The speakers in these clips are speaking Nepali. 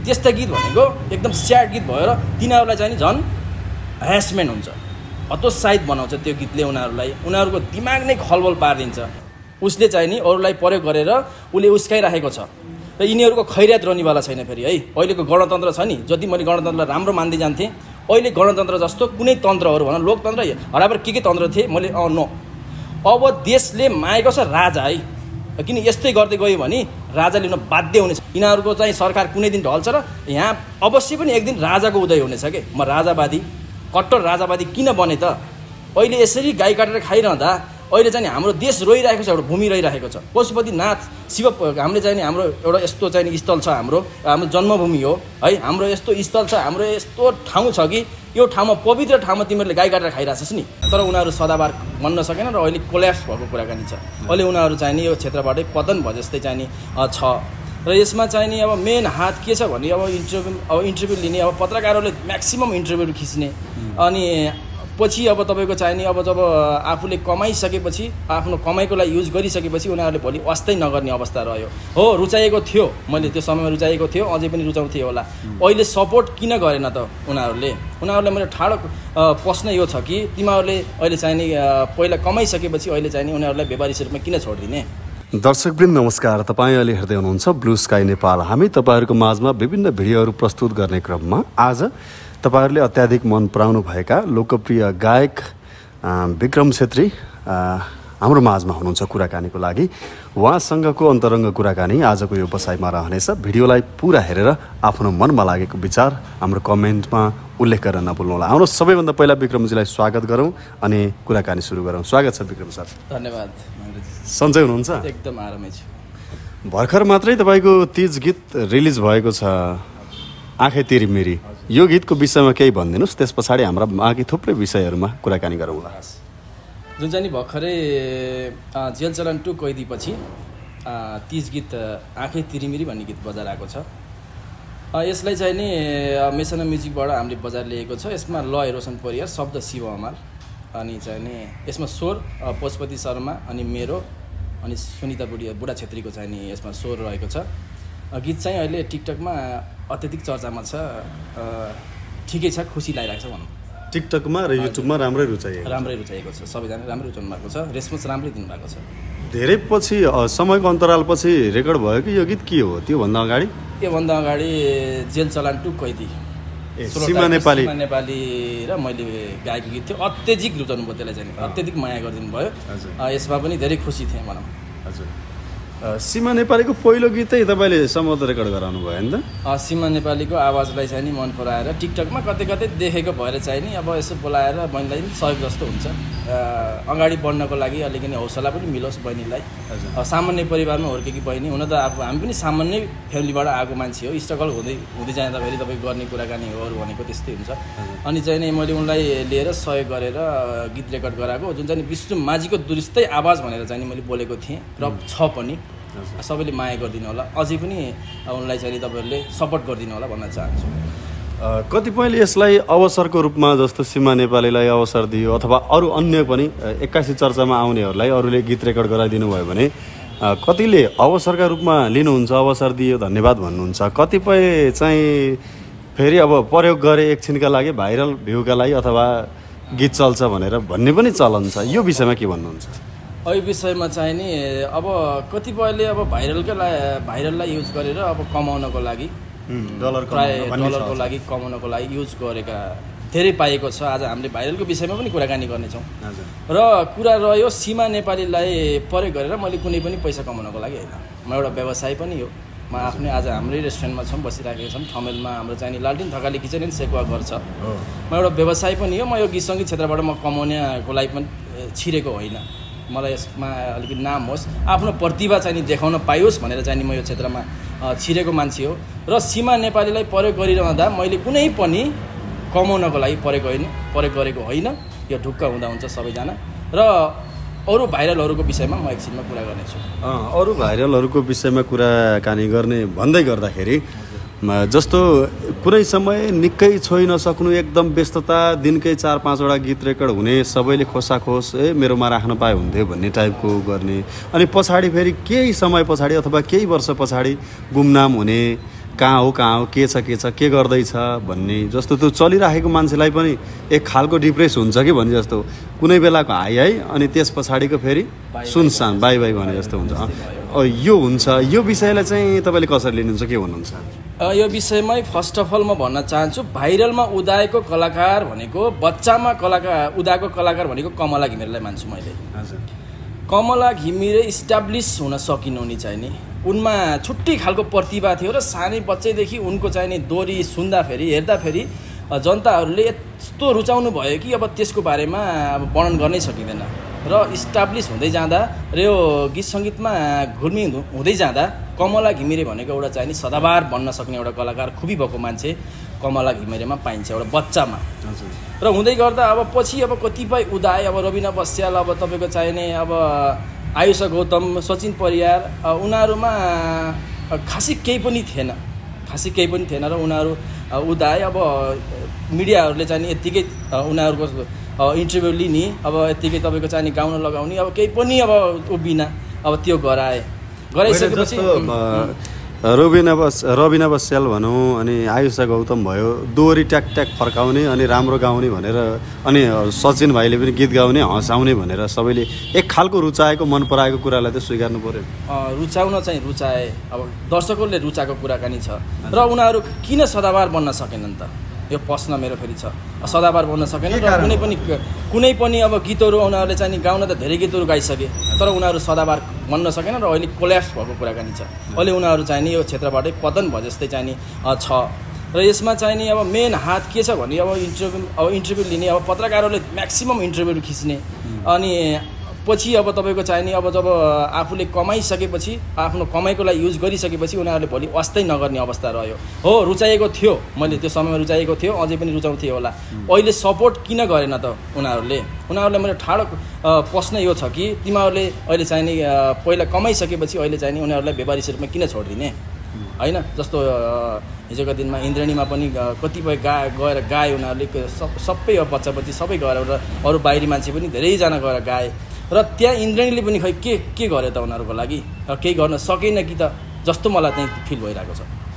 त्यस्ता गीत भनेको एकदम स्याड गीत भएर तिनीहरूलाई चाहिँ नि झन् ह्यारेसमेन्ट हुन्छ, हतोत्साहित बनाउँछ त्यो गीतले उनीहरूलाई, उनीहरूको दिमाग नै खलबल पारिदिन्छ। उसले चाहिँ नि अरूलाई प्रयोग गरेर उसले उस्काइराखेको छ र यिनीहरूको खैरियत रहनेवाला छैन। फेरि है अहिलेको गणतन्त्र छ नि, जति मैले गणतन्त्रलाई राम्रो मान्दै जान्थेँ, अहिले गणतन्त्र जस्तो कुनै तन्त्रहरू भनौँ, लोकतन्त्र हराबर के तन्त्र थिए मैले नो। अब देशले मागेको छ राजा है, किन यस्तै गर्दै गयो भने राजा लिन बाध्य हुनेछ। यिनीहरूको चाहिँ सरकार कुनै दिन ढल्छ र यहाँ अवश्य पनि एक दिन राजाको उदय हुनेछ के। म राजावादी, कट्टर राजावादी किन बने त? अहिले यसरी गाई काटेर खाइरहँदा अहिले चाहिँ हाम्रो देश रोइरहेको छ, एउटा भूमि रहिरहेको छ। पशुपतिनाथ शिव हामीले चाहिँ नि हाम्रो एउटा यस्तो चाहिँ नि स्थल छ, हाम्रो जन्मभूमि हो है, हाम्रो यस्तो स्थल छ, हाम्रो यस्तो ठाउँ छ कि यो ठाउँमा पवित्र ठाउँमा तिमीहरूले गाई काटेर खाइरहेछस् नि। तर उनीहरू सदाबार बन्न सकेन र अहिले कोल्याप्स भएको कुराकानी छ। अहिले उनीहरू चाहिँ नि यो क्षेत्रबाटै पतन भए जस्तै चाहिँ नि छ। र यसमा चाहिँ नि अब मेन हात के छ भने अब इन्टरभ्यू लिने, अब पत्रकारहरूले म्याक्सिमम इन्टरभ्यू खिच्ने, अनि पछि अब तपाईँको चाहिँ नि अब जब आफूले कमाइसकेपछि, आफ्नो कमाइको लागि युज गरिसकेपछि उनीहरूले भोलि वास्तै नगर्ने अवस्था रह्यो। हो रुचाएको थियो, मैले त्यो समयमा रुचाएको थियो, अझै पनि रुचाउँथे होला। अहिले सपोर्ट किन गरेन त उनीहरूले मेरो ठाडो प्रश्न यो छ कि तिमीहरूले अहिले चाहिँ नि पहिला कमाइसकेपछि अहिले चाहिँ नि उनीहरूलाई व्यापारी रूपमा किन छोडिदिने? दर्शकवृन्द नमस्कार, तपाईँ अहिले हेर्दै हुनुहुन्छ ब्लू स्काई नेपाल। हामी तपाईँहरूको माझमा विभिन्न भिडियोहरू प्रस्तुत गर्ने क्रममा आज तपाईहरूले अत्याधिक मन पराउनु भएका लोकप्रिय गायक विक्रम छेत्री हाम्रो माझमा हुनुहुन्छ कुराकानीको लागि। उहाँसँगको अन्तरङ्ग कुराकानी आजको यो बसाइमा रहनेछ। भिडियोलाई पुरा हेरेर आफ्नो मनमा लागेको विचार हाम्रो कमेन्टमा उल्लेख गर्न नभुल्नुहोला। आउनु सबैभन्दा पहिला विक्रमजीलाई स्वागत गरौँ अनि कुराकानी सुरु गरौँ। स्वागत छ विक्रम सर। धन्यवाद। सन्चै हुनुहुन्छ? एकदम आरामै छु। भर्खर मात्रै तपाईँको तीज गीत रिलिज भएको छ, आँखै तेरी मेरी। यो गीतको विषयमा केही भनिदिनुहोस्, त्यस पछाडि हाम्रा बाँकी थुप्रै विषयहरूमा कुराकानी गरौँला। जुन चाहिँ नि भर्खरै जेल चलान 2 कैदीपछि तीज गीत आँखै तिरिमिरी भन्ने गीत बजार आएको छ। यसलाई चाहिँ नि मेसना म्युजिकबाट हामीले बजार ल्याएको छ। यसमा लय रोशन परियार, शब्द शिव अमार, अनि चाहिँ नि यसमा स्वर पशुपति शर्मा अनि मेरो अनि सुनिता बुढा छेत्रीको चाहिँ नि यसमा स्वर रहेको छ। गीत चाहिँ अहिले टिकटकमा अत्यधिक चर्चामा छ। ठिकै छ, खुसी लागिरहेको छ भनौँ। टिकटकमा र युट्युबमा राम्रै रुचाइएको छ, सबैजना राम्रै रुचाउनु भएको छ, रेस्पोन्स राम्रै दिनुभएको छ। धेरै पछि समयको अन्तरालपछि रेकर्ड भयो कि यो गीत के हो? त्योभन्दा अगाडि जेल चलान 2 कैदी सीमा नेपाली र मैले गाएको गीत थियो। अत्यधिक रुचाउनु भयो त्यसलाई, चाहिँ अत्यधिक माया गरिदिनु भयो। यसमा पनि धेरै खुसी थिएँ भनौँ। हजुर, सीमा नेपालीको पहिलो गीतै तपाईँले सम्भवतः रेकर्ड गराउनु भयो नि त? सीमा नेपालीको आवाजलाई चाहिँ नि मन पराएर टिकटकमा कतै कतै देखेको भएर चाहिँ नि अब यसो बोलाएर बहिनीलाई पनि सहयोग जस्तो हुन्छ, अगाडि बढ्नको लागि अलिकति हौसला पनि मिलोस् बहिनीलाई। सामान्य परिवारमा हुर्केकी बहिनी हुन त अब हामी पनि सामान्य फ्यामिलीबाट आएको मान्छे हो। स्ट्रगल हुँदै जाँदाखेरि तपाईँ गर्ने कुराकानी हो भनेको त्यस्तै हुन्छ। अनि चाहिँ नि मैले उनलाई लिएर सहयोग गरेर गीत रेकर्ड गराएको, जुन चाहिँ विष्णु माझीको दुरुस्तै आवाज भनेर चाहिँ मैले बोलेको थिएँ र छ पनि। सबैले माया गरिदिनु होला, अझै पनि उनलाई चाहिँ तपाईँहरूले सपोर्ट गरिदिनु होला भन्न चाहन्छु। कतिपयले यसलाई अवसरको रूपमा, जस्तो सीमा नेपालीलाई अवसर दियो अथवा अरू अन्य पनि 81 चर्चामा आउनेहरूलाई अरूले गीत रेकर्ड गराइदिनु भयो भने कतिले अवसरका रूपमा लिनुहुन्छ, अवसर दियो धन्यवाद भन्नुहुन्छ। कतिपय चाहिँ फेरि अब प्रयोग गरे एकछिनका लागि, भाइरल भ्यूका लागि अथवा गीत चल्छ भनेर भन्ने पनि चलन छ। यो विषयमा के भन्नुहुन्छ? यो विषयमा चाहिँ नि अब कतिपयले अब भाइरललाई युज गरेर अब कमाउनको लागि, डलरको लागि कमाउनको लागि युज गरेका धेरै पाएको छ। आज हामीले भाइरलको विषयमा पनि कुराकानी गर्नेछौँ। र कुरा रह्यो सीमा नेपालीलाई प्रयोग गरेर मैले कुनै पनि पैसा कमाउनको लागि होइन, म एउटा व्यवसाय पनि हो। म आफ्नै आज हाम्रै रेस्टुरेन्टमा छौँ, बसिराखेका छौँ ठमेलमा। हाम्रो चाहिँ नि लालटिन थकाली किचन एन्ड सेकुवा गर्छ। म एउटा व्यवसाय पनि हो। म यो गीत सङ्गीत क्षेत्रबाट म कमाउनेको लागि पनि छिरेको होइन। मलाई यसमा अलिकति नाम होस्, आफ्नो प्रतिभा चाहिँ नि देखाउन पाइयोस् भनेर चाहिँ नि म यो क्षेत्रमा छिरेको मान्छे हो। र सीमा नेपालीलाई प्रयोग गरिरहँदा मैले कुनै पनि कमाउनको लागि प्रयोग गरेको होइन। यो ढुक्क हुँदा हुन्छ सबैजना। र अरू भाइरलहरूको विषयमा म एकछिनमा कुरा गर्नेछु। अरू भाइरलहरूको विषयमा कुराकानी गर्ने भन्दै गर्दाखेरि जस्तो कुनै समय निकै छोइ नसक्नु, एकदम व्यस्तता, दिनकै 4-5वटा गीत रेकर्ड हुने, सबैले खोसाखोस मेरोमा राख्न पाए हुन्थ्यो भन्ने टाइपको गर्ने, अनि पछाडि फेरि केही समय पछाडि अथवा केही वर्ष पछाडि गुमनाम हुने, कहाँ हो के छ के गर्दैछ भन्ने जस्तो त्यो चलिराखेको मान्छेलाई पनि एक खालको डिप्रेस हुन्छ कि भने जस्तो कुनै बेलाको हाई अनि त्यस पछाडिको फेरि सुनसान बाई बाई भने जस्तो हुन्छ यो हुन्छ। यो विषयलाई चाहिँ तपाईँले कसरी लिनुहुन्छ, के भन्नुहुन्छ? यो विषयमै फर्स्ट अफ अल म भन्न चाहन्छु, भाइरलमा उदाएको कलाकार भनेको बच्चामा उदाएको कलाकार भनेको कमला घिमिरेलाई मान्छु मैले। हजुर, कमला घिमिरे इस्टाब्लिस हुन सकिनु नि चाहिँ नि उनमा छुट्टै खालको प्रतिभा थियो र सानै बच्चैदेखि उनको चाहिँ नि दोहोरी सुन्दाखेरि हेर्दाखेरि जनताहरूले यस्तो रुचाउनु भयो कि अब त्यसको बारेमा अब वर्णन गर्नै सकिँदैन। र इस्टाब्लिस हुँदै जाँदा र यो गीत सङ्गीतमा घुर्मी हुँदै जाँदा कमला घिमिरे भनेको एउटा चाहिँ नि सदाबार बन्न सक्ने एउटा कलाकार खुबी भएको मान्छे कमला घिमिरेमा पाइन्छ एउटा बच्चामा। र हुँदै गर्दा अब पछि अब कतिपय उदाय अब रविना बस्याल अब तपाईँको चाहिने अब आयुषा गौतम सचिन परियार उनीहरूमा खासै केही पनि थिएन र उनीहरू उदाय अब मिडियाहरूले चाहिँ यत्तिकै उनीहरूको इन्टरभ्यू लिने अब यत्तिकै तपाईँको चाहिँ गाउन लगाउने अब केही पनि अब उभिना अब त्यो गराइसकेपछि रविना बस्याल भनौँ अनि आयुषा गौतम भयो दोहोरी ट्याक फर्काउने अनि राम्रो गाउने भनेर अनि सचिन भाइले पनि गीत गाउने हँसाउने भनेर सबैले एक खालको रुचाएको मन पराएको कुरालाई त स्वीकार्नु पर्यो। रुचाउन चाहिँ रुचाए अब दर्शकहरूले रुचाएको कुराकानी छ र उनीहरू किन सदाबार बन्न सकेनन् त, यो प्रश्न मेरो फेरि छ। सदाबार बन्न सकेन र कुनै पनि अब गीतहरू उनीहरूले चाहिँ गाउन त धेरै गीतहरू गाइसके तर उनीहरू सदाबार बन्न सकेन र अहिले कोल्याप्स भएको कुराकानी छ। अहिले उनीहरू चाहिँ नि यो क्षेत्रबाटै पतन भयो जस्तै चाहिँ नि छ। र यसमा चाहिँ नि अब मेन हात के छ भने अब इन्टरभ्यू लिने अब पत्रकारहरूले म्याक्सिमम् इन्टरभ्यू खिच्ने अनि पछि अब तपाईँको चाहिने अब जब आफूले कमाइसकेपछि आफ्नो कमाइको लागि युज गरिसकेपछि उनीहरूले भोलि वास्तै नगर्ने अवस्था रह्यो। हो रुचाएको थियो, मैले त्यो समयमा रुचाएको थियो, अझै पनि रुचाउँथे होला। अहिले सपोर्ट किन गरेन त उनीहरूले मेरो ठाडो प्रश्न यो छ कि तिमीहरूले अहिले चाहिने पहिला कमाइसकेपछि अहिले चाहिने उनीहरूलाई व्यापारिक रूपमा किन छोडिदिने होइन। जस्तो हिजोको दिनमा इन्द्रणीमा पनि कतिपय गएर गाए उनीहरूले सबै बच्चा सबै गएर र अरू बाहिरी मान्छे पनि धेरैजना गएर गाए र त्यहाँ इन्द्रणीले पनि खै के गर्यो त उनीहरूको लागि, केही गर्न सकेन कि त जस्तो मलाई चाहिँ फिल भइरहेको छ।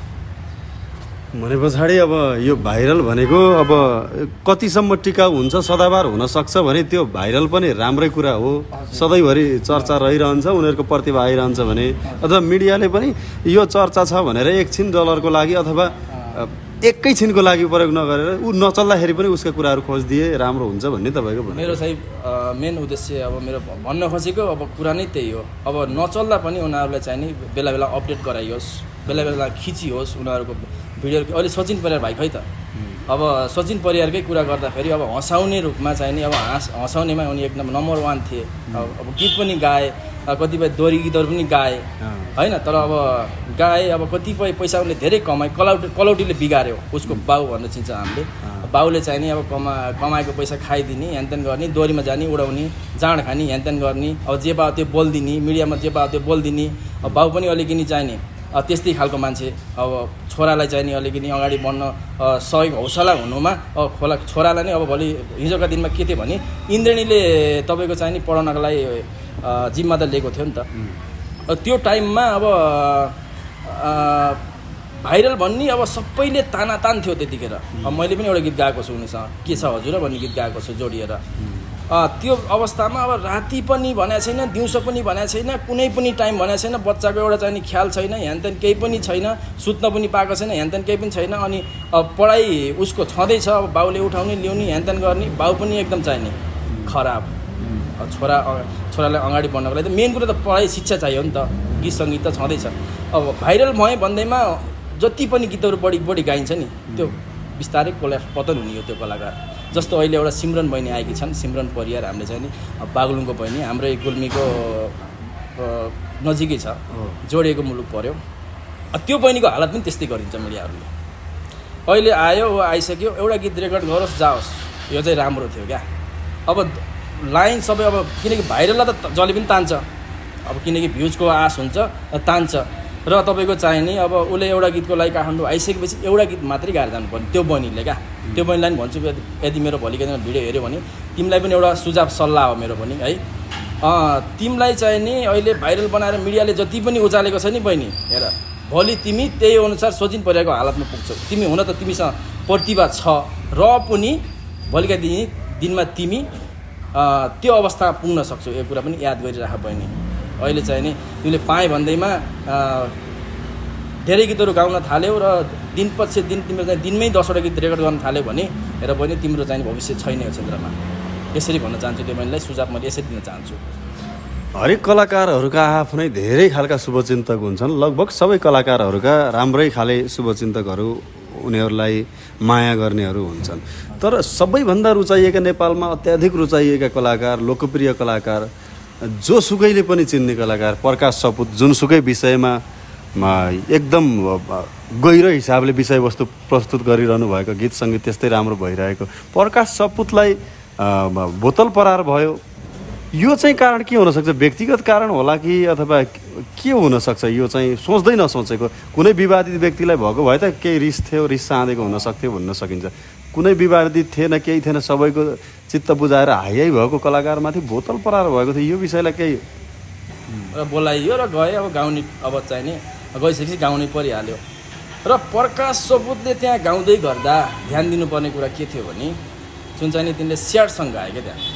भने पछाडि अब यो भाइरल भनेको अब कतिसम्म टिकाउ हुन्छ, सदाबार हुनसक्छ भने त्यो भाइरल पनि राम्रै कुरा हो, सधैँभरि चर्चा रहिरहन्छ, उनीहरूको प्रतिभा आइरहन्छ भने अथवा मिडियाले पनि यो चर्चा छ भनेर एकछिन डलरको लागि अथवा एकैछिनको लागि प्रयोग नगरेर ऊ नचल्दाखेरि पनि उसका कुराहरू खोजिदिए राम्रो हुन्छ भन्ने तपाईँको भन्नु। मेरो चाहिँ मेन उद्देश्य अब मेरो भन्न खोजेको अब कुरा नै त्यही हो। अब नचल्दा पनि उनीहरूलाई चाहिँ नि बेला बेला अपडेट गराइयोस्, बेला बेला खिचियोस् उनीहरूको भिडियो। अहिले सचिन परियार भाइ खै त, अब सचिन परियारकै कुरा गर्दाखेरि अब हँसाउने रूपमा चाहिँ नि अब हँसाउनेमा उनी एकदम नम्बर 1 थिए। अब गीत पनि गाए, कतिपय दोहोरी गीतहरू पनि गाए होइन। तर अब गाए अब कतिपय पैसा उनले धेरै कमाए, कलौटीले बिगार्यो उसको बाउ भनेर चिन्छ हामीले। बाउले चाहिँ नि अब कमाएको पैसा खाइदिने, ह्यानत्यान गर्ने, दोहोरीमा जाने, उडाउने, जाँड खाने, ह्यानत्यान गर्ने, अब जे पायो त्यो बोलिदिने, मिडियामा जे पायो त्यो बोलिदिने। अब बाउ पनि अलिकति चाहिने त्यस्तै खालको मान्छे। अब छोरालाई चाहिँ नि अलिकति अगाडि बढ्न सहयोग हौसला हुनुमा अब छोरालाई नै अब भोलि हिजोका दिनमा के थियो भने इन्द्रणीले तपाईँको चाहिँ नि पढाउनको लागि जिम्मा त लिएको थियो नि त। त्यो टाइममा अब भाइरल भन्ने अब सबैले तानातान थियो त्यतिखेर। अब मैले पनि एउटा गीत गाएको छु उनीसँग, के छ हजुर भन्ने गीत गाएको छु जोडिएर। त्यो अवस्थामा अब राति पनि भनेको छैन, दिउँसो पनि भनेको छैन, कुनै पनि टाइम भनेको छैन, बच्चाको एउटा चाहिँ ख्याल छैन, ह्यानत्यान केही पनि छैन, सुत्न पनि पाएको छैन, ह्यानत्यान केही पनि छैन। अनि पढाइ उसको छँदैछ, अब बाउले उठाउने ल्याउने ह्यानत्यान गर्ने, बाउ पनि एकदम चाहिने खराब। छोरालाई अगाडि बढ्नको लागि त मेन कुरो त पढाइ शिक्षा चाहियो नि त, गीत सङ्गीत त छँदैछ। अब भाइरल भएँ भन्दैमा जति पनि गीतहरू बढी गाइन्छ नि त्यो बिस्तारै कोल्याप्स पतन हुने हो त्यो कलाकार। जस्तो अहिले एउटा सिमरन बहिनी आएकी छन्, सिमरन परियार, हामीले चाहिँ नि बागलुङको बहिनी, हाम्रै गुल्मीको नजिकै छ, जोडिएको मुलुक पर्यो। त्यो बहिनीको हालत पनि त्यस्तै गरिन्छ मिडियाहरूले। अहिले आयो आइसक्यो, एउटा गीत रेकर्ड गरोस् जाओस्, यो चाहिँ राम्रो थियो क्या। अब लाइन सबै अब किनकि भाइरललाई त जसले पनि तान्छ, अब किनकि भ्युजको आश हुन्छ तान्छ र तपाईँको चाहिने अब उसले एउटा गीतको लागि काठमाडौँ आइसकेपछि एउटा गीत मात्रै गाएर जानुपर्ने त्यो बहिनीले क्या। त्यो बहिनीलाई पनि भन्छु यदि मेरो भोलिको दिनमा भिडियो हेऱ्यो भने तिमीलाई पनि एउटा सुझाव सल्लाह हो मेरो पनि है। तिमीलाई चाहिँ नि अहिले भाइरल बनाएर मिडियाले जति पनि उचालेको छ नि बहिनी, हेर भोलि तिमी त्यही अनुसार सोचिन परिरहेको हालतमा पुग्छौ। तिमी हुन त तिमीसँग प्रतिभा छ र पनि भोलिका दिनमा तिमी त्यो अवस्थामा पुग्न सक्छौ। यो कुरा पनि याद गरिराख बहिनी। अहिले चाहिँ नि तिमीले पाएँ भन्दैमा धेरै गीतहरू गाउन थाल्यौ र दिन पछि दिन तिम्रो चाहिँ दिनमै 10वटा गीत रेकर्ड गर्न थाल्यौ भने हेर बहिनी तिम्रो चाहिँ भविष्य छैन यो क्षेत्रमा। यसरी भन्न चाहन्छु, त्यो बहिनीलाई सुझाव मैले यसरी दिन चाहन्छु। हरेक कलाकारहरूका आफ्नै धेरै खालका शुभचिन्तक हुन्छन्। लगभग सबै कलाकारहरूका राम्रै खाले शुभचिन्तकहरू, उनीहरूलाई माया गर्नेहरू हुन्छन्। तर सबैभन्दा रुचाइएका, नेपालमा अत्याधिक रुचाइएका कलाकार, लोकप्रिय कलाकार, जोसुकैले पनि चिन्ने कलाकार प्रकाश सपुत, जुनसुकै विषयमा एकदम गहिरो हिसाबले विषयवस्तु प्रस्तुत गरिरहनु भएको, गीत सङ्गीत त्यस्तै राम्रो भइरहेको प्रकाश सपुतलाई बोतल परार भयो। यो चाहिँ कारण के हुनसक्छ? व्यक्तिगत कारण होला कि अथवा के हुनसक्छ? यो चाहिँ सोच्दै नसोचेको, कुनै विवादित व्यक्तिलाई भएको भए त केही रिस थियो, रिस चाहँदेको हुनसक्थ्यो भन्न सकिन्छ। कुनै विवादित थिएन, केही थिएन, सबैको चित्त बुझाएर हाई भएको कलाकारमाथि बोतल परार भएको थियो। यो विषयलाई केही र बोलाइयो र गए। अब गाउने अब चाहिँ नि गइसकेपछि गाउनै परिहाल्यो। र प्रकाश सपुतले त्यहाँ गाउँदै गर्दा ध्यान दिनुपर्ने कुरा के थियो भने जुन चाहिँ नि तिनले स्याड सङ्ग गायो क्या त्यहाँ।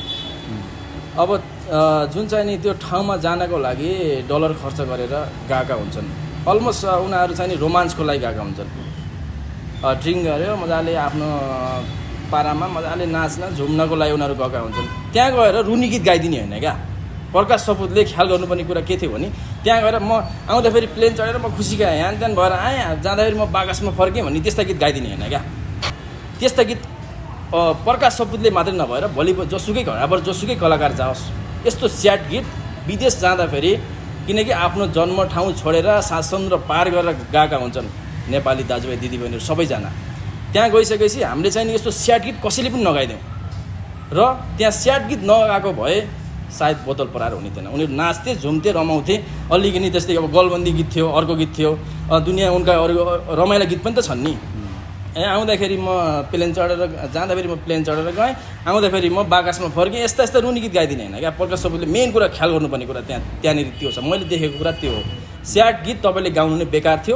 अब जुन चाहिँ नि त्यो ठाउँमा जानको लागि डलर खर्च गरेर गएका हुन्छन्। अलमोस्ट उनीहरू चाहिँ नि रोमान्सको लागि गएका हुन्छन्। ड्रिङ्क गर्यो मजाले, आफ्नो पारामा मजाले नाच्न झुम्नको लागि उनीहरू गएका हुन्छन्। त्यहाँ गएर रुनी गीत गाइदिने होइन क्या। प्रकाश सपुतले ख्याल गर्नुपर्ने कुरा के थियो भने त्यहाँ गएर म आउँदाखेरि प्लेन चढेर म खुसी गएँ, ह्यान त्यान भएर आएँ, जाँदाखेरि म बाकसमा फर्केँ भन्ने त्यस्ता गीत गाइदिने होइन क्या। त्यस्ता गीत प्रकाश सपुतले मात्रै नभएर भोलि जोसुकै घरबाट जोसुकै कलाकार जाओस्, यस्तो स्याड गीत विदेश जाँदाखेरि, किनकि आफ्नो जन्म ठाउँ छोडेर शासन र पार गरेर गएका हुन्छन् नेपाली दाजुभाइ दिदीबहिनीहरू सबैजना। त्यहाँ गइसकेपछि हामीले चाहिँ यस्तो स्याड गीत कसैले पनि नगाइदिउँ। र त्यहाँ स्याड गीत नगाएको भए सायद बोतल परार हुने थिएन। उनीहरू नाच्थे, झुम्थे, रमाउँथे। अलिकति त्यस्तै अब गलबन्दी गीत थियो, अर्को गीत थियो, दुनियाँ उनका अरू रमाइला गीत पनि त छन् नि। आउँदाखेरि म प्लेन चढेर, जाँदाखेरि म प्लेन चढेर गएँ, आउँदाखेरि म बाकसमा फर्केँ, यस्ता यस्ता रुनी गीत गाइदिने होइन क्या। प्रकाश सपुतले मेन कुरा ख्याल गर्नुपर्ने कुरा त्यहाँनिर त्यो छ। मैले देखेको कुरा त्यो हो। स्याड गीत तपाईँले गाउनु नै बेकार थियो।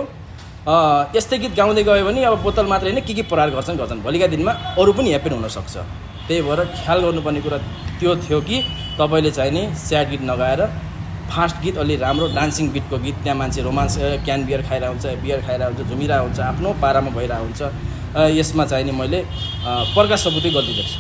यस्तै गीत गाउँदै गयो भने अब बोतल मात्रै होइन के परार गर्छन्। भोलिका दिनमा अरू पनि ह्याप्पी हुनसक्छ। त्यही भएर ख्याल गर्नुपर्ने कुरा त्यो थियो कि तपाईँले चाहिँ नि स्याड गीत नगाएर फास्ट गीत, अलि राम्रो डान्सिङ बिटको गीत, त्यहाँ मान्छे रोमान्स क्यान बियर खाइरहेको हुन्छ, बियर खाइरहेको हुन्छ, झुमिरहेको हुन्छ, आफ्नो पारामा भइरहेको हुन्छ। यसमा चाहिँ नि मैले प्रकाश सपुतै गल्ती देख्छु।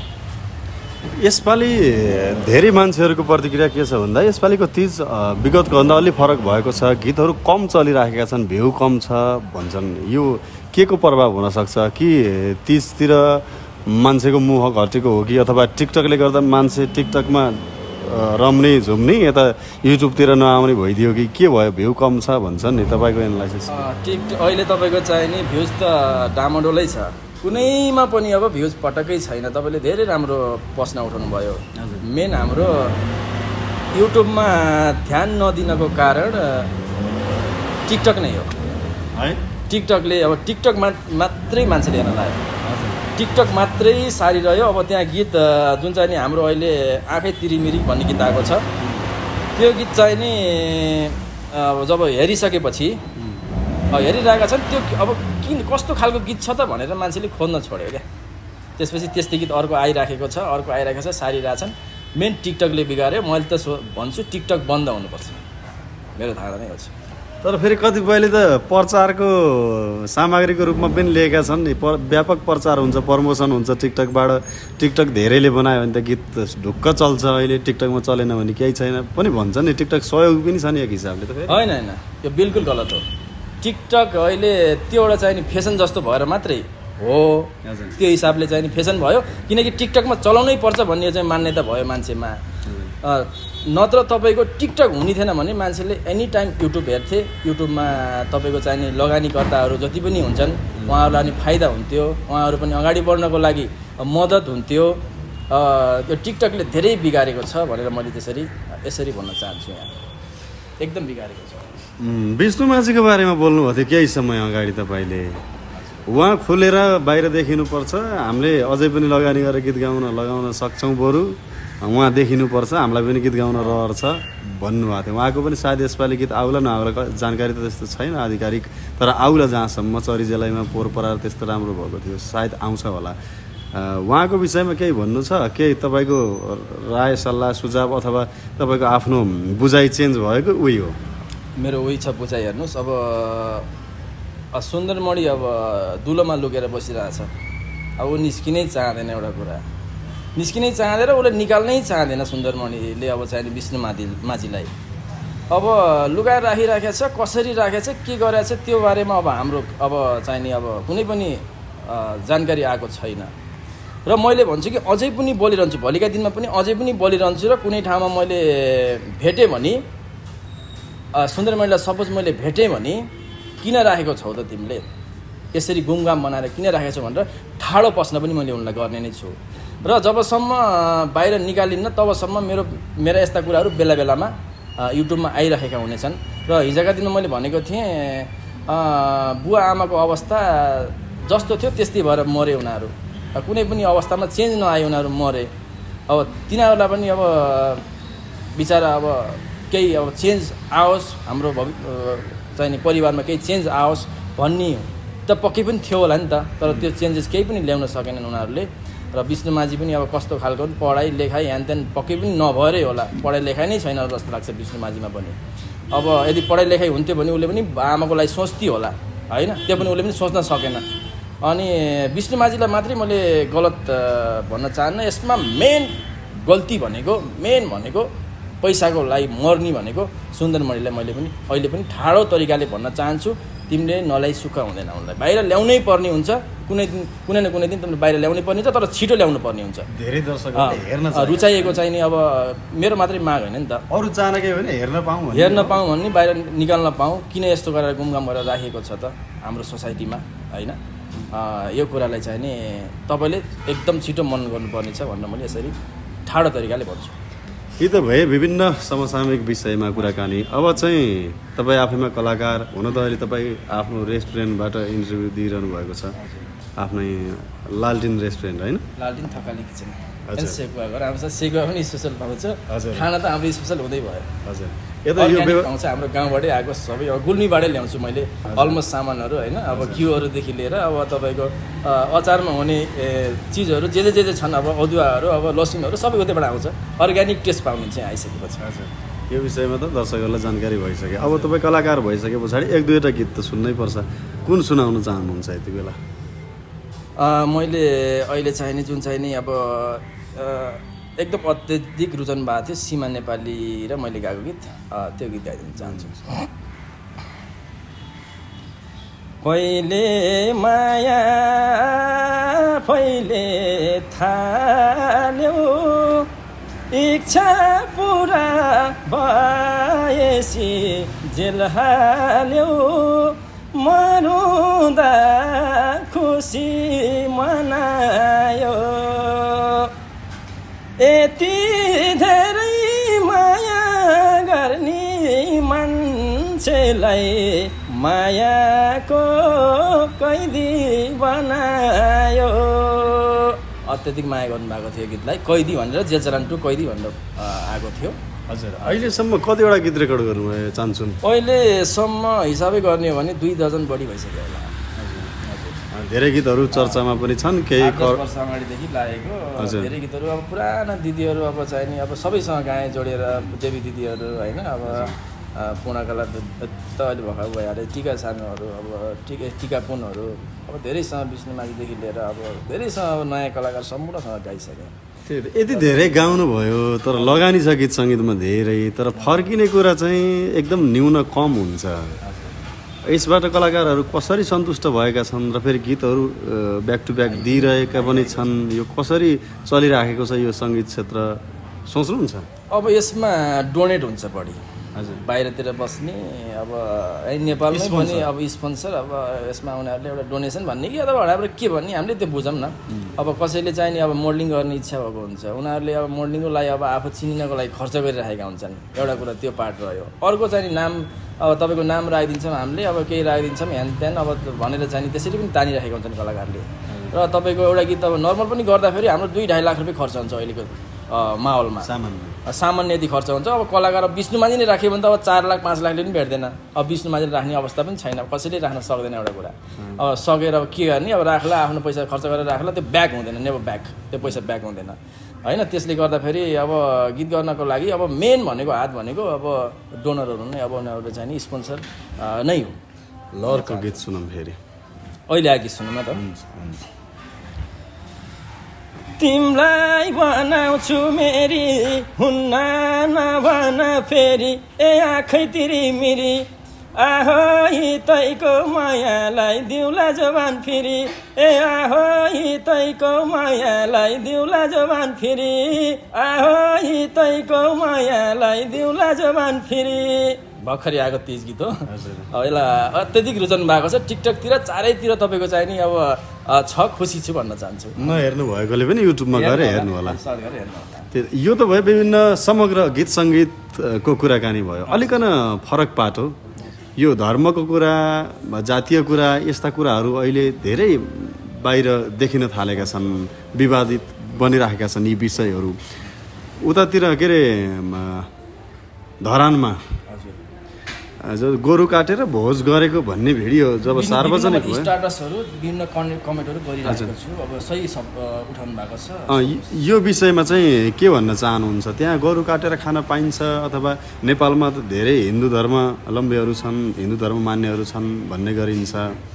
यसपालि धेरै मान्छेहरूको प्रतिक्रिया के छ भन्दा यसपालिको तीज विगतको भन्दा अलि फरक भएको छ। गीतहरू कम चलिराखेका छन्, भ्यू कम छ भन्छन्। यो के को प्रभाव हुनसक्छ? कि तीजतिर मान्छेको मुह घटेको हो कि अथवा टिकटकले गर्दा मान्छे टिकटकमा रम्ने झुम्ने, यता युट्युबतिर नआउने भइदियो कि के भयो? भ्यू कम छ भन्छन् नि, तपाईँको एनालाइसिस? टिकटक अहिले तपाईँको चाहिँ नि भ्युज त डामाडोलै छ। कुनैमा पनि अब भ्युज पटक्कै छैन। तपाईँले धेरै राम्रो प्रश्न उठाउनु भयो। मेन हाम्रो युट्युबमा ध्यान नदिनको कारण टिकटक नै हो है। टिकटकले अब टिकटक मात्रै मान्छेले हेर्न लाग्यो, टिकटक मात्रै सारिरह्यो। अब त्यहाँ गीत जुन चाहिँ नि हाम्रो अहिले आँखै तिरिमिरी भन्ने गीत आएको छ, त्यो गीत चाहिँ नि जब हेरिसकेपछि हेरिरहेका छन्, त्यो अब किन कस्तो खालको गीत छ त भनेर मान्छेले खोज्न छोड्यो क्या। त्यसपछि त्यस्तै गीत अर्को आइराखेको छ, अर्को आइरहेको छ, सारिरहेछन्। मेन टिकटकले बिगाऱ्यो। मैले त भन्छु टिकटक बन्द हुनुपर्छ, मेरो धारणा नै हो। तर फेरि कतिपयले त प्रचारको सामग्रीको रूपमा पनि लिएका छन् नि। व्यापक प्रचार हुन्छ, प्रमोसन हुन्छ टिकटकबाट। टिकटक धेरैले बनायो भने त गीत ढुक्क चल्छ। अहिले टिकटकमा चलेन भने केही छैन पनि भन्छन् नि। टिकटक सहयोग पनि छ नि एक हिसाबले त। होइन होइन, यो बिल्कुल गलत हो। टिकटक अहिले त्यो एउटा चाहिँ नि फेसन जस्तो भएर मात्रै हो। त्यो हिसाबले चाहिँ नि फेसन भयो, किनकि टिकटकमा चलाउनै पर्छ भन्ने चाहिँ मान्यता भयो मान्छेमा। नत्र तपाईँको टिकटक हुने थिएन भने मान्छेले एनी टाइम युट्युब हेर्थे। युट्युबमा तपाईँको चाहिँ नि लगानीकर्ताहरू जति पनि हुन्छन् उहाँहरूलाई नि फाइदा हुन्थ्यो, उहाँहरू पनि अगाडि बढ्नको लागि मद्दत हुन्थ्यो। त्यो टिकटकले धेरै बिगारेको छ भनेर मैले यसरी भन्न चाहन्छु। यहाँ एकदम बिगारेको छ। विष्णु माझीको बारेमा बोल्नुभएको थियो केही समय अगाडि तपाईँले। उहाँ खुलेर बाहिर देखिनुपर्छ, हामीले अझै पनि लगानी गरेर गीत लगाउन सक्छौँ, बरु उहाँ देखिनुपर्छ, हामीलाई पनि गीत गाउन रहर छ भन्नुभएको थियो। उहाँको पनि सायद यसपालि गीत आउला नआउला जानकारी त त्यस्तो छैन आधिकारिक, तर आउला जहाँसम्म चरीजेलाइमा पोहोर परार त्यस्तो राम्रो भएको थियो, सायद आउँछ होला। उहाँको विषयमा केही भन्नु छ? केही तपाईँको राय सल्लाह सुझाव अथवा तपाईँको आफ्नो बुझाइ चेन्ज भएको उही हो? मेरो उही छ बुझाइ। हेर्नुहोस्, अब सुन्दरमणि अब दुलोमा लुकेर बसिरहेछ। अब ऊ निस्किनै चाहँदैन, एउटा कुरा निस्किनै चाहँदैन, उसले निकाल्नै चाहँदैन सुन्दरमणिले अब चाहिँ विष्णु माझीलाई। अब लुगाएर राखिराखेको छ, कसरी राखेको छ, के गरेको छ त्यो बारेमा अब हाम्रो अब चाहिँ नि अब कुनै पनि जानकारी आएको छैन। र मैले भन्छु कि अझै पनि बोलिरहन्छु, भोलिका दिनमा पनि अझै पनि बोलिरहन्छु। र कुनै ठाउँमा मैले भेटेँ भने सुन्दरमणिलाई सपोज मैले भेटेँ भने किन राखेको छौ त तिमीले, यसरी गुमगाम बनाएर किन राखेको छौ भनेर ठाडो प्रश्न पनि मैले उनलाई गर्ने नै छु। र जबसम्म बाहिर निकालिन्न तबसम्म मेरा यस्ता कुराहरू बेला बेलामा युट्युबमा आइरहेका हुनेछन्। र हिजोका दिनमा मैले भनेको थिएँ बुवा आमाको अवस्था जस्तो थियो त्यस्तै भएर मरे उनीहरू, कुनै पनि अवस्थामा चेन्ज नआए उनीहरू मरे। अब तिनीहरूलाई पनि अब बिचारा अब केही अब चेन्ज आओस्, हाम्रो चाहिँ नि परिवारमा केही चेन्ज आओस् भन्ने त पक्कै पनि थियो होला नि त, तर त्यो चेन्जेस केही पनि ल्याउन सकेनन् उनीहरूले। र विष्णु माझी पनि अब कस्तो खालको पढाइ लेखाइ ह्यान त्यान पक्कै पनि नभएरै होला, पढाइ लेखाइ नै छैन जस्तो लाग्छ विष्णु माझीमा पनि। अब यदि पढाइ लेखाइ हुन्थ्यो भने उसले पनि आमाको लागि सोच्थ्यो होला होइन, त्यो पनि उसले पनि सोच्न सकेन। अनि विष्णु माझीलाई मात्रै मैले गलत भन्न चाहन्न। यसमा मेन भनेको पैसाको लागि मर्ने भनेको सुन्दरमणिलाई मैले पनि अहिले पनि ठाडो तरिकाले भन्न चाहन्छु, तिमीले नलाई सुख हुँदैन, उनलाई बाहिर ल्याउनै पर्ने हुन्छ। कुनै न कुनै दिन तिमीले बाहिर ल्याउनै पर्ने हुन्छ, तर छिटो ल्याउनु पर्ने हुन्छ। धेरै दर्शकहरूले हेर्न रुचाइएको चाहिँ नि अब मेरो मात्रै माग होइन नि त, अरू चाहनाकै होइन, हेर्न पाऊँ भन्ने, बाहिर निकाल्न पाऊँ। किन यस्तो गरेर गुमगाम गरेर राखिएको छ त हाम्रो सोसाइटीमा होइन, यो कुरालाई चाहिँ नि तपाईँले एकदम छिटो मनन गर्नुपर्ने छ भनेर मैले यसरी ठाडो तरिकाले भन्छु। यी त भए विभिन्न समसामयिक विषयमा कुराकानी। अब चाहिँ तपाईँ आफैमा कलाकार हुन त अहिले तपाईँ आफ्नो रेस्टुरेन्टबाट इन्टरभ्यू दिइरहनु भएको छ, आफ्नै लालटिन रेस्टुरेन्ट होइन, लालटिन थकाली किचन। सेकुवा घर हाम्रो सेकुवा पनि स्पेसल पाउँछ, खाना त हाम्रो स्पेसल हुँदै भयो। हजुर, यता यो पाउँछ हाम्रो गाउँबाटै आएको सबै, अब गुल्मीबाटै ल्याउँछु मैले अलमोस्ट सामानहरू होइन। अब घिउहरूदेखि लिएर अब तपाईँको अचारमा हुने चिजहरू जे जे छन्, अब अदुवाहरू अब लसुनहरू सबै उतैबाट आउँछ। अर्ग्यानिक टेस्ट पाउने चाहिँ आइसकेपछि। हजुर, यो विषयमा त दर्शकहरूलाई जानकारी भइसक्यो। अब तपाईँ कलाकार भइसके पछाडि एक दुईवटा गीत त सुन्नै पर्छ, कुन सुनाउन चाहनुहुन्छ यति बेला? मैले अहिले चाहिने जुन चाहिँ नि अब एकदम अत्यधिक रुचाउनु भएको थियो सीमा नेपाली र मैले गाएको गीत, त्यो गीत गाइदिन चाहन्छु। पहिले माया पहिले थाल्यो, इच्छा पुरा भएपछि जेल हाल्यो, मरुँदा खुसी मनायो, यति धेरै माया गर्ने मान्छेलाई मायाको कैदी बनायो। अत्यधिक माया गर्नुभएको थियो गीतलाई, कैदी भनेर जेल चलान टु कैदी भनेर आएको थियो। हजुर, अहिलेसम्म कतिवटा गीत रेकर्ड गर्नुभयो चान्सुन? अहिलेसम्म हिसाबै गर्ने हो भने 2 दर्जन बढी भइसक्यो होला। धेरै गीतहरू चर्चामा पनि छन्, केही वर्ष अगाडिदेखि लागेको धेरै गीतहरू अब पुराना दिदीहरू अब चाहिँ नि अब सबैसँग गाएँ जोडेर, देवी दिदीहरू होइन, अब पूर्णकला त अहिले भर्खर भइहाल्यो, टिका सानोहरू अब टिका पुनहरू अब धेरैसँग विष्णु माझीदेखि लिएर अब धेरैसँग अब नयाँ कलाकार सम्पूर्णसँग गाइसकेँ। यति धेरै गाउनु भयो, तर लगानी छ गीत सङ्गीतमा धेरै, तर फर्किने कुरा चाहिँ एकदम न्यून कम हुन्छ। यसबाट कलाकारहरू कसरी सन्तुष्ट भएका छन् र फेरि गीतहरू ब्याक टु ब्याक दिइरहेका पनि छन्, यो कसरी चलिराखेको छ यो सङ्गीत क्षेत्र सोच्नुहुन्छ? अब यसमा डोनेट हुन्छ बढी, हजुर, बाहिरतिर बस्ने अब नेपालमै पनि अब स्पोन्सर, अब यसमा उनीहरूले एउटा डोनेसन भन्ने कि अथवा हाम्रो के भन्ने हामीले त्यो बुझौँ न। अब कसैले चाहिँ नि अब मोडलिङ गर्ने इच्छा भएको हुन्छ, उनीहरूले अब मोडलिङको लागि अब आफू चिनिनको लागि खर्च गरिरहेका हुन्छन्, एउटा कुरा त्यो पार्ट रह्यो। अर्को चाहिँ नाम अब तपाईँको नाम राखिदिन्छौँ हामीले, अब केही राखिदिन्छौँ ह्यान त्यान अब भनेर चाहिँ त्यसरी पनि तानिराखेका हुन्छन् कलाकारले। र तपाईँको एउटा गीत अब नर्मल पनि गर्दाखेरि हाम्रो 2-2.5 लाख रुपियाँ खर्च हुन्छ अहिलेको माहौलमा सामान्य यदि खर्च हुन्छ। अब कलाकार विष्णुमाझी नै राख्यो भने त अब 4 लाख 5 लाखले पनि भेट्दैन। अब विष्णुमाझी राख्ने अवस्था पनि छैन, कसैले राख्न सक्दैन एउटा कुरा। अब सकेर अब के गर्ने, अब राख्ला आफ्नो पैसा खर्च गरेर राख्ला, त्यो ब्याक हुँदैन, नेभर ब्याक, त्यो पैसा ब्याक हुँदैन होइन। त्यसले गर्दाखेरि अब गीत गर्नको लागि अब मेन भनेको हात भनेको अब डोनरहरू नै, अब उनीहरूले चाहिँ नि स्पोन्सर नै हो। लहरको गीत सुनौँ फेरि, अहिले आएको गीत सुनौँ न त। तिमलाई बनाउँछु मेरी हुन्न नभन फेरि, ए आँखै तिरी मिरी आहो तैको मायालाई दिउला जवान फेरि, ए आहो तैको मायालाई दिउला जवान फेरि, आहो तैको मायालाई दिउला जवान फेरि। भर्खरै आएको तेज गीत हो। यसलाई अत्यधिक रुचाउनु भएको छ टिकटकतिर, चारैतिर तपाईँको चाहिँ नि अब छ, खुसी छु भन्न चाहन्छु। नहेर्नु भएकोले पनि युट्युबमा गएर हेर्नु होला। यो त भयो विभिन्न समग्र गीत सङ्गीतको कुराकानी भयो। अलिकन फरक पाटो यो धर्मको कुरा, जातीय कुरा, यस्ता कुराहरू अहिले धेरै बाहिर देखिन थालेका छन्, विवादित बनिरहेका छन् यी विषयहरू। उतातिर के अरे धरानमा गोरु काटेर भोज गरेको भन्ने भिडियो जब सार्वजनिक भयो, स्टाटसहरू विभिन्न कमेन्टहरू गरिरहेको छु। अब सही सब उठाउनु भएको छ। यो विषयमा चाहिँ के भन्न चाहनुहुन्छ? त्यहाँ गोरु काटेर खान पाइन्छ अथवा नेपालमा त धेरै हिन्दू धर्मावलम्बीहरू छन्, हिन्दू धर्म मान्नेहरू छन् भन्ने गरिन्छ।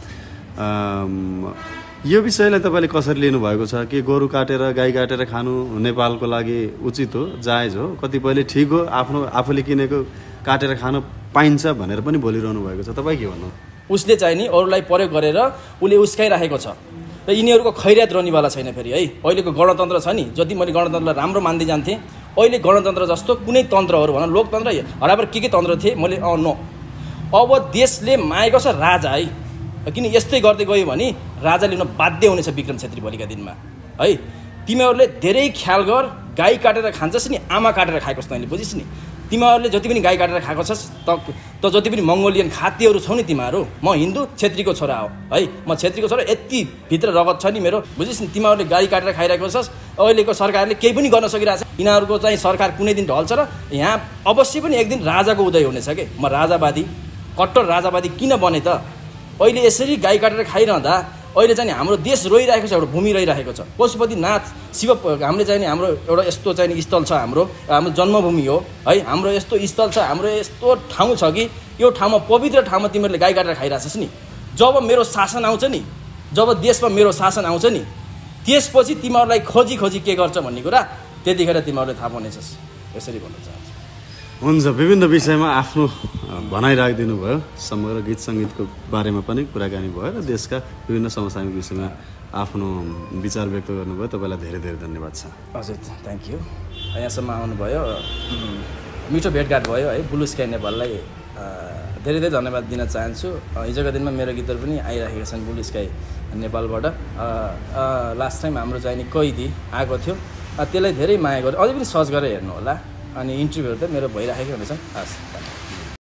यो विषयलाई तपाईँले कसरी लिनुभएको छ? कि गोरु काटेर गाई काटेर खानु नेपालको लागि उचित हो, जायज हो, कतिपयले ठिक हो, आफूले किनेको काटेर खानु पाइन्छ भनेर पनि बोलिरहनु भएको छ। तपाईँ के भन्नु? उसले चाहिँ नि अरूलाई प्रयोग गरेर उसले उस्काइराखेको छ र यिनीहरूको खैरियत रहनेवाला छैन फेरि है। अहिलेको गणतन्त्र छ नि, जति मैले गणतन्त्रलाई राम्रो मान्दै जान्थेँ, अहिले गणतन्त्र जस्तो कुनै तन्त्रहरू भनौँ, लोकतन्त्र हराबर के तन्त्र थिए मैले नो। अब देशले मागेको छ राजा है, किन यस्तै गर्दै गयो भने राजा लिन बाध्य हुनेछ विक्रम छेत्री भोलिका दिनमा है। तिमीहरूले धेरै ख्याल गर, गाई काटेर खान्छस् नि, आमा काटेर खाएको छ तैँले, बुझिस् नि। तिमीहरूले जति पनि गाई काटेर खाएको छस् त जति पनि मङ्गोलियन खाद्यहरू छौ नि तिमीहरू, म हिन्दू छेत्रीको छोरा हो है, म छेत्रीको छोरा, यति भित्र रगत छ नि मेरो, बुझिस् नि। तिमीहरूले गाई काटेर खाइरहेको छस्, अहिलेको सरकारले केही पनि गर्न सकिरहेको छ। यिनीहरूको चाहिँ सरकार कुनै दिन ढल्छ र यहाँ अवश्य पनि एक दिन राजाको उदय हुनेछ के। म राजावादी, कट्टर राजावादी किन बने त? अहिले यसरी गाई काटेर खाइरहँदा अहिले चाहिँ हाम्रो देश रोइरहेको छ, एउटा भूमि रहिरहेको छ। पशुपतिनाथ शिव हामीले चाहिँ हाम्रो एउटा यस्तो चाहिँ स्थल छ, हाम्रो जन्मभूमि हो है, हाम्रो यस्तो स्थल छ, हाम्रो यस्तो ठाउँ छ कि यो ठाउँमा, पवित्र ठाउँमा तिमीहरूले गाई काटेर खाइरहेछस् नि। जब मेरो शासन आउँछ नि, जब देशमा मेरो शासन आउँछ नि, त्यसपछि तिमीहरूलाई खोजी खोजी के गर्छ भन्ने कुरा त्यतिखेर तिमीहरूले थाहा पाउनेछस्। यसरी भन्न चाहन्छु। हुन्छ, विभिन्न विषयमा आफ्नो भनाइ राखिदिनु भयो, समग्र गीत सङ्गीतको बारेमा पनि कुराकानी भयो र देशका विभिन्न समसामयिक विषयमा आफ्नो विचार व्यक्त गर्नुभयो। तपाईँलाई धेरै धेरै धन्यवाद छ। हजुर, थ्याङ्क यू। यहाँसम्म आउनुभयो, मिठो भेटघाट भयो है। ब्लु स्काई नेपाललाई धेरै धेरै धन्यवाद दिन चाहन्छु। हिजोको दिनमा मेरो गीतहरू पनि आइरहेका छन् ब्लु स्काई नेपालबाट। लास्ट टाइम हाम्रो चाहिँ नि कैदी आएको थियो, त्यसलाई धेरै माया गरेँ। अझै पनि सर्च गरेर हेर्नु होला। अनि इन्टरभ्यूहरू त मेरो भइराखेको हुनेछ। हस्।